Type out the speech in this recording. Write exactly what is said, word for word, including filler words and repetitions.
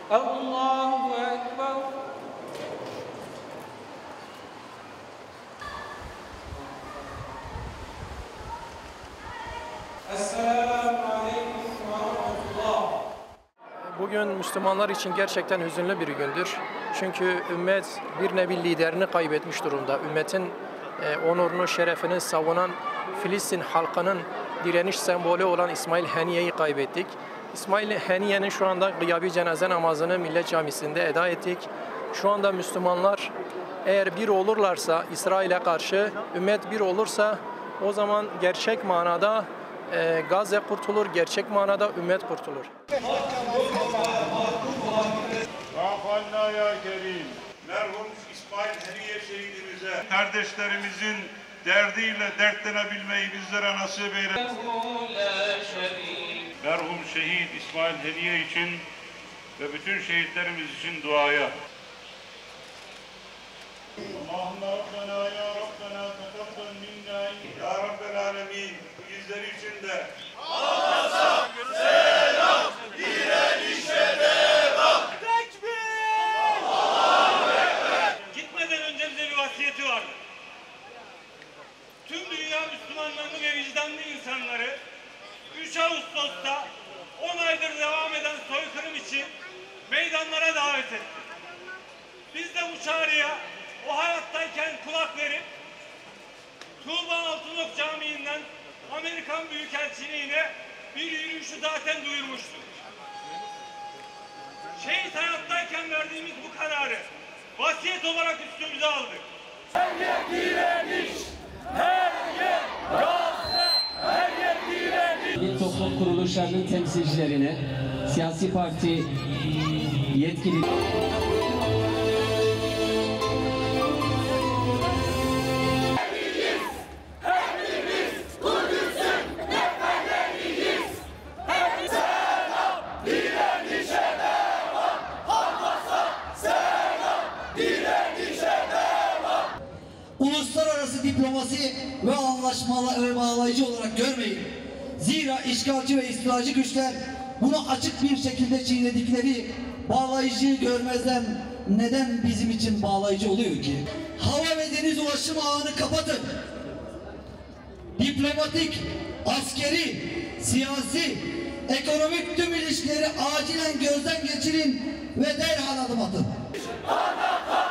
Allahu Ekber. Esselamu Aleyküm ve Rahmetullah. Bugün Müslümanlar için gerçekten hüzünlü bir gündür. Çünkü ümmet bir nevi liderini kaybetmiş durumda. Ümmetin e, onurunu, şerefini savunan Filistin halkının direniş sembolü olan İsmail Haniye'yi kaybettik. İsmail Haniye'nin şu anda gıyabi cenaze namazını Millet Camisi'nde eda ettik. Şu anda Müslümanlar eğer bir olurlarsa, İsrail'e karşı ümmet bir olursa o zaman gerçek manada e, Gazze kurtulur, gerçek manada ümmet kurtulur. Rafalna ya Kerim. Merhum İsmail Haniye şehidimize, kardeşlerimizin derdiyle dertlenebilmeyi bizlere nasip eyle. Merhum şehit İsmail Haniye için ve bütün şehitlerimiz için duaya. Allahümme Rabbena ya Rabbena tekabbel minna. Ya Rabbel Alemin, bizler için de Allah'a selam, direnişe devam. Tekbir! Allahu Ekber! Gitmeden önce bize bir vasiyeti vardı. Tüm dünya Müslümanlarını ve vicdanlı insanları üç Ağustos'ta on aydır devam eden soykırım için meydanlara davet etti. Biz de bu çağrıya o hayattayken kulak verip Tuğba Altınok Camii'nden Amerikan Büyükelçiliğine bir yürüyüşü zaten duyurmuştuk. Şehit hayattayken verdiğimiz bu kararı vasiyet olarak üstümüze aldık. Her yer direniş, her yer Gazze, her yer direniş. Bir toplum kuruluşlarının temsilcilerine, siyasi parti yetkili... Uluslararası diplomasi ve anlaşmalı ve bağlayıcı olarak görmeyin. Zira işgalci ve istilacı güçler bunu açık bir şekilde çiğnedikleri bağlayıcıyı görmezden neden bizim için bağlayıcı oluyor ki? Hava ve deniz ulaşım ağını kapatın. Diplomatik, askeri, siyasi, ekonomik tüm ilişkileri acilen gözden geçirin ve derhal adım atın.